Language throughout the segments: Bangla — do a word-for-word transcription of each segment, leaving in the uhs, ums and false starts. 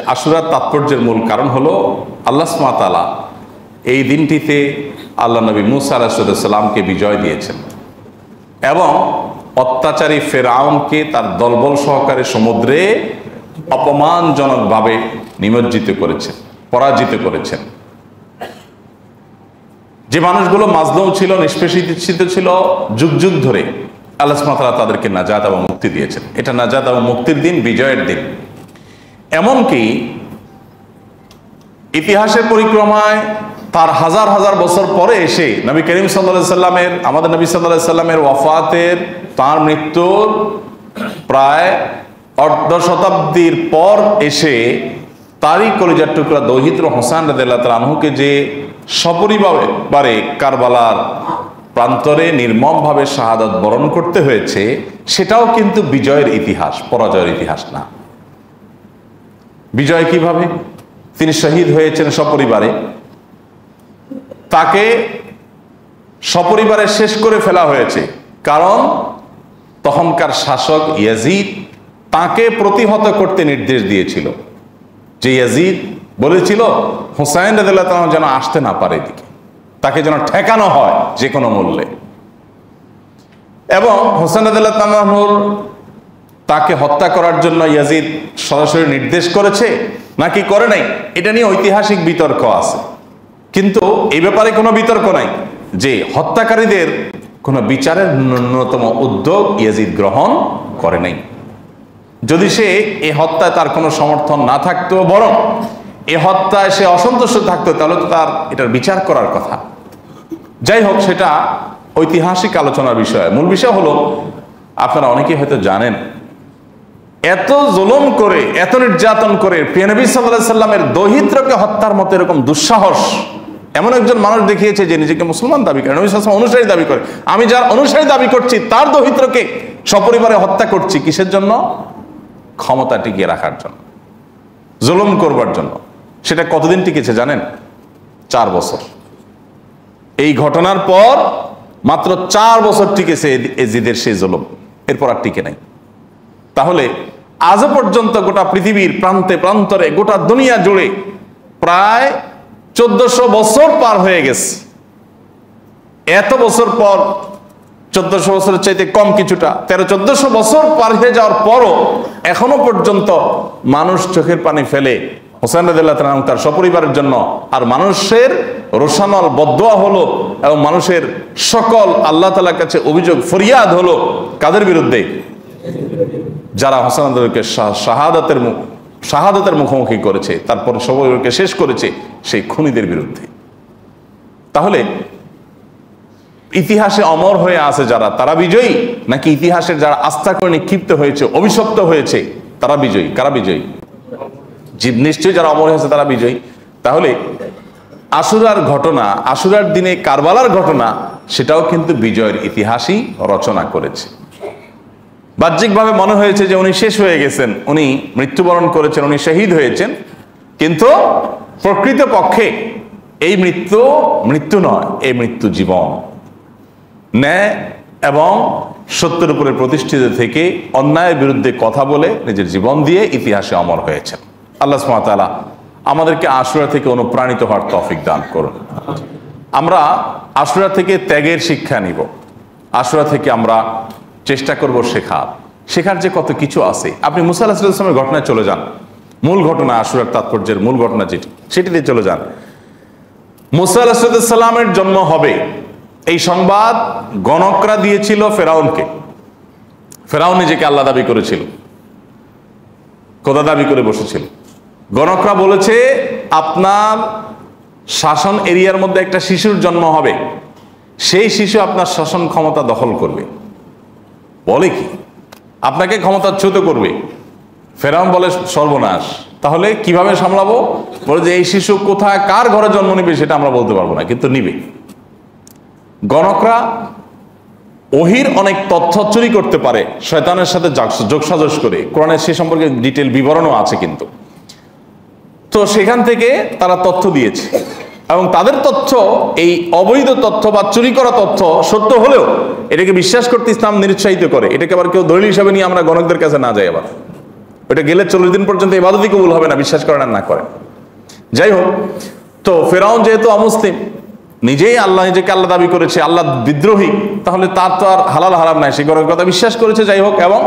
আশুরার তাৎপর্যের মূল কারণ হলো আল্লাহ সুবহানাহু ওয়া তাআলা এই দিনটিতে আল্লাহ নবী মুসা আলাইহিস সালামকে বিজয় দিয়েছেন এবং অত্যাচারী ফেরাউনকে তার দলবল সহকারে সমুদ্রে অপমানজনকভাবে নিমজ্জিত করেছেন, পরাজিত করেছেন। যে মানুষগুলো মাজলুম ছিল, নিষ্পেষিত ছিল, যুগ যুগ ধরে আল্লাহ সুবহানাহু ওয়া তাআলা তাদেরকে নাজাত এবং মুক্তি দিয়েছেন। এটা নাজাত এবং মুক্তির দিন, বিজয়ের দিন। এমনকি ইতিহাসের পরিক্রমায় তার হাজার হাজার বছর পরে এসে নবী করিম সাল্লাল্লাহু আলাইহি সাল্লামের আমাদের নবী সাল্লাল্লাহু আলাইহি সাল্লামের ওয়াফাতের, তার মৃত্যুর প্রায় অর্ধ শতাব্দীর পর এসে তারই কলিজার টুকরা দৌহিত্র হোসেন রাদিয়াল্লাহু তাআলা আনহুকে যে সপরিবারে কারবালার প্রান্তরে নির্মমভাবে শাহাদাত বরণ করতে হয়েছে, সেটাও কিন্তু বিজয়ের ইতিহাস, পরাজয়ের ইতিহাস না। বিজয় কিভাবে? তিনি শহীদ হয়েছেন সপরিবারে, তাকে সপরিবারে শেষ করে ফেলা হয়েছে, কারণ তখনকার শাসক ইয়াজিদ তাকে প্রতিহত করতে নির্দেশ দিয়েছিল। যে ইয়াজিদ বলেছিল হুসাইন রাদিয়াল্লাহু তাআলা যেন আসতে না পারে এদিকে, তাকে যেন ঠেকানো হয় যে কোনো মূল্যে। এবং হুসাইন রাদিয়াল্লাহু তাআলার তাকে হত্যা করার জন্য ইয়াজিদ সরাসরি নির্দেশ করেছে নাকি করে নাই, এটা নিয়ে ঐতিহাসিক বিতর্ক আছে। কিন্তু এই ব্যাপারে কোনো বিতর্ক নাই যে হত্যাকারীদের কোনো বিচারের ন্যূনতম উদ্যোগ ইয়াজিদ গ্রহণ করে নাই। যদি সে এই হত্যায় তার কোনো সমর্থন না থাকতো, বরং এ হত্যায় সে অসন্তুষ্ট থাকতো, তাহলে তো তার এটার বিচার করার কথা। যাই হোক, সেটা ঐতিহাসিক আলোচনার বিষয়। মূল বিষয় হলো, আপনারা অনেকেই হয়তো জানেন, এত জুলুম করে, এত নির্যাতন করে প্রিয় নবী সাল্লাল্লাহু আলাইহি সাল্লামের দৌহিত্রকে হত্যার মতো এরকম দুঃসাহস এমন একজন মানুষ দেখিয়েছে যে নিজেকে মুসলমান দাবি করে, নবী সাল্লাল্লাহু আলাইহি ওয়াসাল্লাম অনুসারী দাবি করে। আমি যার অনুসারী দাবি করছি তার দৌহিত্রকে সপরিবারে হত্যা করছি, কিসের জন্য? ক্ষমতা টিকিয়ে রাখার জন্য, জুলুম করবার জন্য। সেটা কতদিন টিকেছে জানেন? চার বছর। এই ঘটনার পর মাত্র চার বছর টিকেছে এজিদের সেই জুলুম, এরপর আর টিকে নাই। তাহলে আজও পর্যন্ত গোটা পৃথিবীর প্রান্তে প্রান্তরে, গোটা দুনিয়া জুড়ে প্রায় চোদ্দশো বছর পার হয়ে গেছে। এত বছর পর, চোদ্দশো বছরের চাইতে কম কিছুটা, তেরো চোদ্দশো বছর পার হয়ে যাওয়ার পরও এখনো পর্যন্ত মানুষ চোখের পানি ফেলে হোসেন রাদিয়াল্লাহু তাআলা তার সপরিবারের জন্য। আর মানুষের রোশানল বদদোয়া হলো এবং মানুষের সকল আল্লাহ তাআলার কাছে অভিযোগ ফরিয়াদ হলো কাদের বিরুদ্ধে? যারা হোসেন রাদিয়াল্লাহুকে শাহাদাতের মুখ শাহাদাতের মুখোমুখি করেছে, তারপর সপরিবারকে শেষ করেছে, সেই খুনিদের বিরুদ্ধে। তাহলে ইতিহাসে অমর হয়ে আছে যারা, তারা বিজয়ী, নাকি ইতিহাসের যারা আস্থা করে নিক্ষিপ্ত হয়েছে, অভিশপ্ত হয়েছে, তারা বিজয়ী? কারা বিজয়ী? নিশ্চয়ই যারা অমর হয়েছে তারা বিজয়ী। তাহলে আশুরার ঘটনা, আশুরার দিনে কারবালার ঘটনা, সেটাও কিন্তু বিজয়ের ইতিহাসই রচনা করেছে। বাহ্যিকভাবে মনে হয়েছে যে উনি শেষ হয়ে গেছেন, উনি মৃত্যুবরণ করেছেন, উনি শহীদ হয়েছেন, কিন্তু প্রকৃতপক্ষে এই মৃত্যু মৃত্যু নয়, এই মৃত্যু জীবন। ন্যায় এবং সত্যের উপরে প্রতিষ্ঠিত থেকে অন্যায়ের বিরুদ্ধে কথা বলে নিজের জীবন দিয়ে ইতিহাসে অমর হয়েছেন। আল্লাহ সুবহানাহু ওয়া তাআলা আমাদেরকে আশুরা থেকে অনুপ্রাণিত হওয়ার তৌফিক দান করুন। আমরা আশুরা থেকে ত্যাগের শিক্ষা নিব, আশুরা থেকে আমরা চেষ্টা করব শেখার। শেখার যে কত কিছু আছে। আপনি মুসা আলাইহিস সালামের ঘটনায় চলে যান, মূল ঘটনা, আশুরার তাৎপর্যের মূল ঘটনা যেটি, সেটিতে চলে যান। মুসা আলাইহিস সালামের জন্ম হবে এই সংবাদ গণকরা দিয়েছিল ফেরাউনকে। ফেরাউন নিজেকে আল্লাহ দাবি করেছিল, খোদা দাবি করে বসেছিল। গণকরা বলেছে আপনার শাসন এরিয়ার মধ্যে একটা শিশুর জন্ম হবে, সেই শিশু আপনার শাসন ক্ষমতা দখল করবে। বলে কি? আপনাকে ক্ষমতাচ্যুত করবে। ফেরাউন বলে সর্বনাশ, তাহলে কিভাবে সামলাবো? বলে যে এই শিশু কোথায় কার ঘরে জন্ম নিবে সেটা আমরা বলতে পারবো না, কিন্তু নিবে। গণকরা ওহির অনেক তথ্য চুরি করতে পারে শয়তানের সাথে যোগসাজশ করে, কোরআনের সে সম্পর্কে ডিটেল বিবরণও আছে। কিন্তু তো সেখান থেকে তারা তথ্য দিয়েছে এবং তাদের তথ্য, এই অবৈধ তথ্য বা চুরি করা তথ্য সত্য হলেও এটাকে বিশ্বাস করতে ইসলাম নিরুৎসাহিত করে। এটাকে আবার কেউ দলিল হিসাবে নিয়ে আমরা গণকদের কাছে না যাই। আবার ওটা গেলে চল্লিশ দিন পর্যন্ত ইবাদতই কবুল হবে না, বিশ্বাস করেন আর না করেন। যাই হোক, তো ফেরাউন যেহেতু অমুসলিম, নিজেই আল্লাহ নিজেকে আল্লাহ দাবি করেছে, আল্লাহ বিদ্রোহী, তাহলে তার তো আর হালাল হারাম নাই, সে ঘরের কথা বিশ্বাস করেছে। যাই হোক, এবং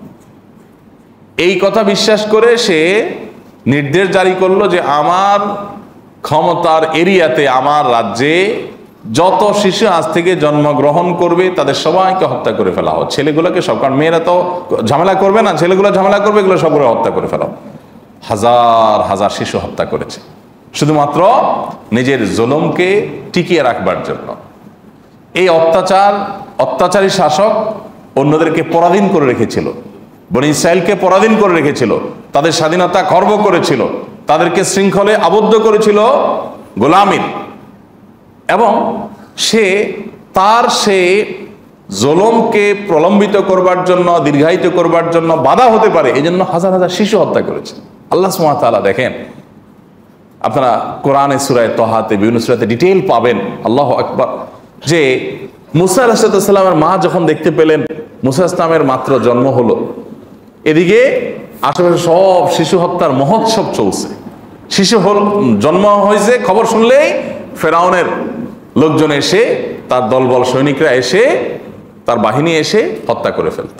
এই কথা বিশ্বাস করে সে নির্দেশ জারি করলো যে আমার ক্ষমতার এরিয়াতে, আমার রাজ্যে যত শিশু আজ থেকে জন্মগ্রহণ করবে তাদের সবাইকে হত্যা করে ফেলা হোক, ছেলেগুলোকে সব, কারণ মেয়েরা তো ঝামেলা করবে না, ছেলেগুলো ঝামেলা করবে, এগুলো সবগুলো হত্যা করে ফেলা। হাজার হাজার শিশু হত্যা করেছে শুধুমাত্র নিজের জুলুমকে টিকিয়ে রাখবার জন্য। এই অত্যাচার, অত্যাচারী শাসক অন্যদেরকে পরাধীন করে রেখেছিল, বনি ইসরাইলকে পরাধীন করে রেখেছিল, তাদের স্বাধীনতা খর্ব করেছিল, তাদেরকে শৃঙ্খলে আবদ্ধ করেছিল গোলামীর। এবং সে তার সে জুলুমকে প্রলম্বিত করবার জন্য, দীর্ঘায়িত করবার জন্য বাধা হতে পারে, এই জন্য হাজার হাজার শিশু হত্যা করেছে। আল্লাহ সুবহানাহু ওয়া তাআলা দেখেন, আপনারা কোরআনে সূরায়ে তাহাতে বিভিন্ন সূরাতে ডিটেইল পাবেন, আল্লাহু আকবার, যে মুসা আলাইহিস সালামের মা যখন দেখতে পেলেন মুসা ইসলামের মাত্র জন্ম হলো, এদিকে আশেপাশে সব শিশু হত্যার মহোৎসব চলছে। শিশু হল জন্ম হয়েছে খবর শুনলেই ফেরাউনের লোকজন এসে, তার দলবল সৈনিকরা এসে, তার বাহিনী এসে হত্যা করে ফেলত।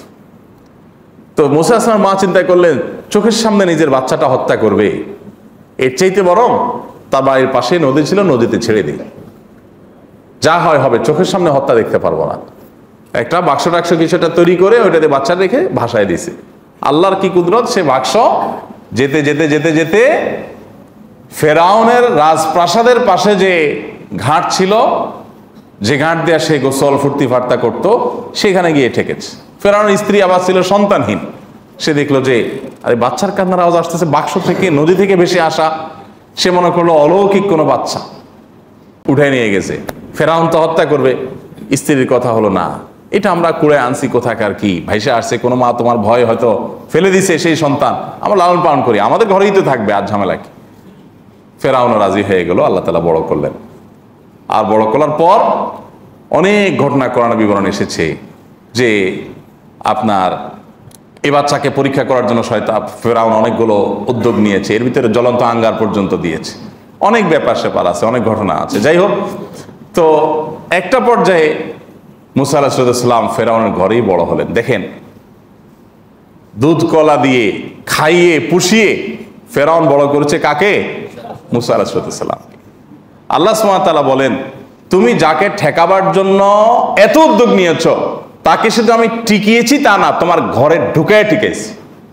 তো মুসা আসলামের মা চিন্তা করলেন, চোখের সামনে নিজের বাচ্চাটা হত্যা করবে, এর চাইতে বরং তার বাড়ির পাশে নদী ছিল, নদীতে ছেড়ে দিই, যা হয় হবে, চোখের সামনে হত্যা দেখতে পারবো না। একটা বাক্স টাক্স কিছুটা তৈরি করে ওইটাতে বাচ্চা রেখে ভাসায় দিছে। আল্লাহর কি কুদরত, সে বাক্স যেতে যেতে যেতে যেতে ফেরাউনের রাজপ্রাসাদের পাশে যে ঘাট ছিল, যে ঘাট দেয়া সে গোসল ফুর্তি ফার্তা করতো, সেখানে গিয়ে ঠেকেছে। ফেরাউনের স্ত্রী আবার ছিল সন্তানহীন, সে দেখলো যে আরে বাচ্চার কান্নার আওয়াজ আসতেছে বাক্স থেকে, নদী থেকে ভেসে আসা। সে মনে করলো অলৌকিক কোনো বাচ্চা, উঠে নিয়ে গেছে। ফেরাউন তো হত্যা করবে, স্ত্রীর কথা হলো না, এটা আমরা কুড়ে আনছি কোথাকার, কি ভাইসে আসছে, কোনো মা তোমার ভয় হয়তো ফেলে দিছে সেই সন্তান, আমরা লালন পালন করি, আমাদের ঘরেই তো থাকবে, আর ঝামেলা কি। ফেরাউনও রাজি হয়ে গেল, আল্লাহ তাআলা বড় করলেন। আর বড় করার পর অনেক ঘটনা কোরআনে বিবরণ এসেছে যে আপনার এই বাচ্চাকে পরীক্ষা করার জন্য শয়তান ফেরাউন অনেকগুলো উদ্যোগ নিয়েছে, এর ভিতরে জ্বলন্ত আঙ্গার পর্যন্ত দিয়েছে, অনেক ব্যাপার স্যাপার আছে, অনেক ঘটনা আছে। যাই হোক, তো একটা পর্যায়ে মুসা আলাইহিস সালাম ফেরাউনের ঘরেই বড় হলেন। দেখেন, দুধ কলা দিয়ে খাইয়ে পুষিয়ে ফেরাউন বড় করেছে কাকে? মুসা আলাইহিস সালাম। আল্লাহ সুবহানাহু ওয়া তাআলা বলেন, তুমি যাকে ঠেকাবার জন্য এত উদ্যোগ নিয়েছ, তাকে শুধু আমি টিকিয়েছি তা না, তোমার ঘরে ঢুকায় টিকেছি।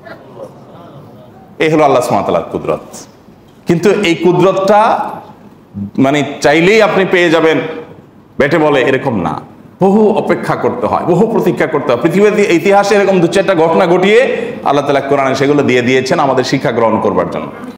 এই হলো আল্লাহ সুবহানাহু ওয়া তাআলার কুদরত। কিন্তু এই কুদরতটা মানে চাইলেই আপনি পেয়ে যাবেন বেটে বলে, এরকম না। বহু অপেক্ষা করতে হয়, বহু প্রতীক্ষা করতে হয়। পৃথিবীর ইতিহাসে এরকম দু চারটা ঘটনা ঘটিয়ে আল্লাহ তাআলা কোরআনে সেগুলো দিয়ে দিয়েছেন আমাদের শিক্ষা গ্রহণ করবার জন্য।